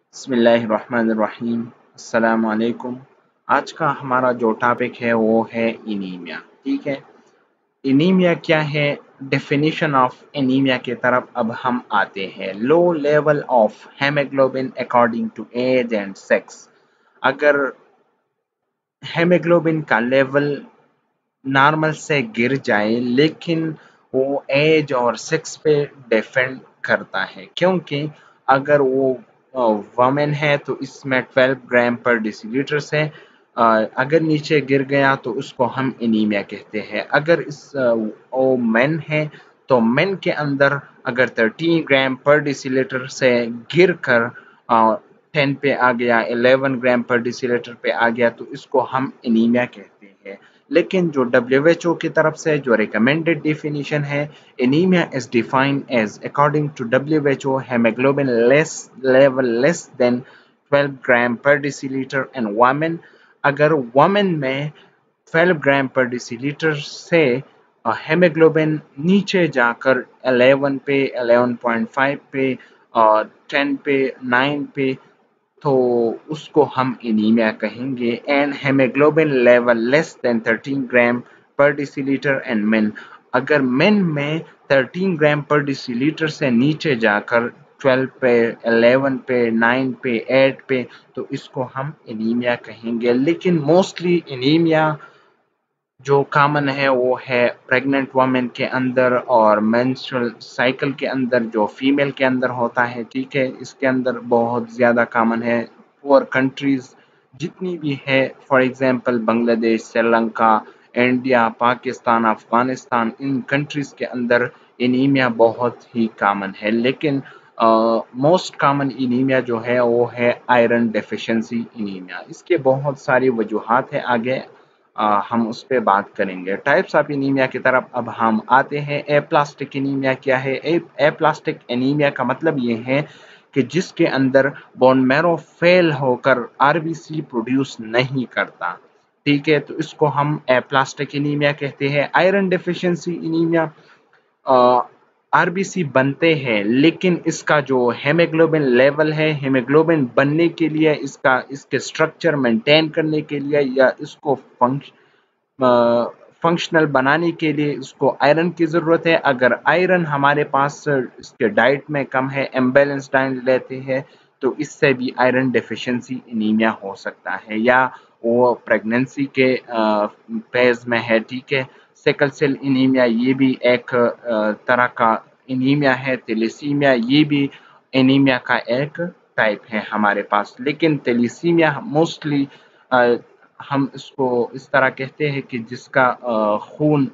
बिस्मिल्लाहिर्रहमानिर्रहीम। अस्सलाम वालेकुम। आज का हमारा जो टॉपिक है वो है एनीमिया। ठीक है, एनीमिया क्या है? डेफिनेशन ऑफ एनीमिया की तरफ अब हम आते हैं। Low level of haemoglobin according to age and sex. अगर हेमोग्लोबिन का लेवल नॉर्मल से गिर जाए, लेकिन वो एज और सेक्स पे डिपेंड करता है, क्योंकि अगर वो वमेन है तो इसमें 12 ग्राम पर डिसीलीटर से अगर नीचे गिर गया तो उसको हम एनीमिया कहते हैं। अगर वो मेन है तो मेन के अंदर अगर 13 ग्राम पर डिसीलीटर से गिर कर 10 पे आ गया, 11 ग्राम पर डिसीलीटर पे आ गया, तो इसको हम एनीमिया कहते हैं। लेकिन जो WHO की तरफ से जो रिकमेंडेड डेफिनेशन है, anaemia is defined as according to WHO haemoglobin less level less than 12 gram per decilitre and women. अगर वुमेन में 12 ग्राम पर डिसीलीटर से हेमोग्लोबिन नीचे जाकर 11 पे, 11.5 पे और 10 पे, 9 पे, तो उसको हम एनीमिया कहेंगे। And haemoglobin level less than 13 gram per decilitre and men. अगर मेन में 13 ग्राम पर डिसीलीटर से नीचे जाकर 12 पे, 11 पे, 9 पे, 8 पे, तो इसको हम एनीमिया कहेंगे। लेकिन मोस्टली एनीमिया जो कॉमन है वो है प्रेग्नेंट वुमेन के अंदर और मेंस्ट्रुअल साइकिल के अंदर, जो फीमेल के अंदर होता है। ठीक है, इसके अंदर बहुत ज़्यादा कॉमन है। पुअर कंट्रीज जितनी भी है, for example Bangladesh, Sri Lanka, India, Pakistan, Afghanistan, इन कंट्रीज के अंदर एनीमिया बहुत ही कॉमन है। लेकिन मोस्ट कॉमन एनीमिया जो है वो है आयरन डेफिशिएंसी एनीमिया। इसके बहुत सारी वजूहात है, आगे हम उस पर बात करेंगे। टाइप्स ऑफ एनीमिया की तरफ अब हम आते हैं। एप्लास्टिक एनीमिया क्या है? एप्लास्टिक एनीमिया का मतलब ये है कि जिसके अंदर बोन मैरो फेल होकर आरबीसी प्रोड्यूस नहीं करता। ठीक है, तो इसको हम एप्लास्टिक एनीमिया कहते हैं। आयरन डेफिशिएंसी एनीमिया, आरबीसी बनते हैं, लेकिन इसका जो हेमोग्लोबिन लेवल है, हेमोग्लोबिन बनने के लिए, इसके स्ट्रक्चर मेंटेन करने के लिए या इसको फंक्शनल बनाने के लिए उसको आयरन की ज़रूरत है। अगर आयरन हमारे पास इसके डाइट में कम है, इम्बैलेंस डाइट लेते हैं, तो इससे भी आयरन डेफिशिएंसी एनीमिया हो सकता है। या वो प्रेगनेंसी के फेज में है। ठीक है, सिकल सेल एनीमिया ये भी एक तरह का एनीमिया है। थैलेसीमिया ये भी एनीमिया का एक टाइप है हमारे पास। लेकिन थैलेसीमिया मोस्टली हम इसको इस तरह कहते हैं कि जिसका खून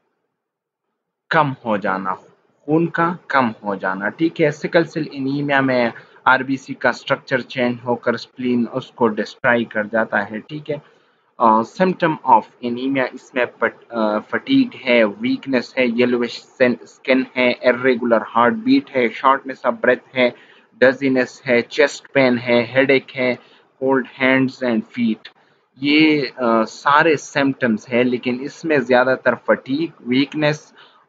कम हो जाना, खून का कम हो जाना। ठीक है, सिकल सेल एनीमिया में आरबीसी का स्ट्रक्चर चेंज होकर स्प्लीन उसको डिस्ट्रॉय कर जाता है। ठीक है, सिम्टम ऑफ एनीमिया इसमें फटीग है, वीकनेस है, येलोविश स्किन है, इर्रेगुलर हार्ट बीट है, शॉर्टनेस ऑफ ब्रेथ है, डजीनेस है, चेस्ट पेन है, हेडेक है, कोल्ड हैंड्स एंड फीट। ये सारे सिम्टम्स हैं, लेकिन इसमें ज़्यादातर फटीग, वीकनेस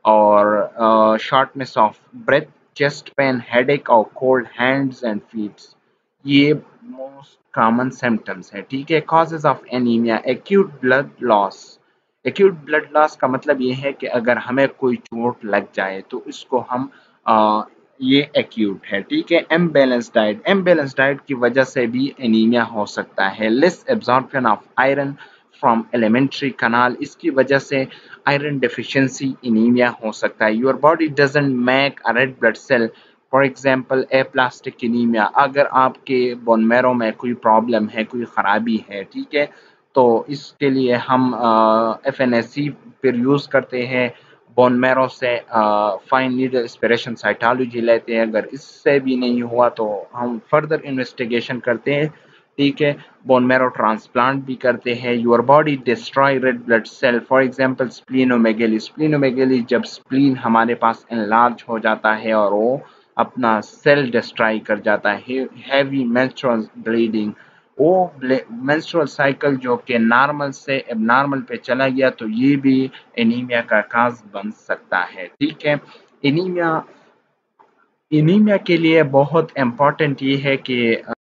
और shortness of breath, chest pain, headache और कोल्ड हैंड्स एंड फीट, ये मोस्ट कॉमन सिम्टम्स है। ठीक है, causes of anaemia. Acute blood loss. Acute blood loss का मतलब ये है कि अगर हमें कोई चोट लग जाए तो इसको हम ये एक्यूट है। ठीक है, एम्बेलेंस डाइट। एम्बेलेंस डाइट की वजह से भी एनीमिया हो सकता है। Less absorption of iron from alimentary canal, इसकी वजह से आयरन डेफिशिएंसी एनीमिया हो सकता है। Your body doesn't make a red blood cell, for example aplastic anaemia. अगर आपके बोन मैरो में कोई प्रॉब्लम है, कोई ख़राबी है, ठीक है, तो इसके लिए हम FNAC फिर यूज़ करते हैं। बोन मैरो से फाइन नीडल एस्पिरेशन साइटोलॉजी लेते हैं। अगर इससे भी नहीं हुआ तो हम फर्दर इन्वेस्टिगेशन करते हैं। ठीक है, बोन मैरो ट्रांसप्लांट भी करते हैं। Your body destroy red blood cell, for example splenomegaly. Splenomegaly जब स्प्लीन हमारे पास एनलार्ज हो जाता है और वो अपना सेल डिस्ट्रॉय कर जाता है। हैवी मेंस्ट्रुअल ब्लीडिंग, वो मेंस्ट्रुअल साइकिल जो कि नॉर्मल से एबनॉर्मल पे चला गया, तो ये भी एनीमिया का काज बन सकता है। ठीक है, एनीमिया एनीमिया के लिए बहुत इम्पॉर्टेंट ये है कि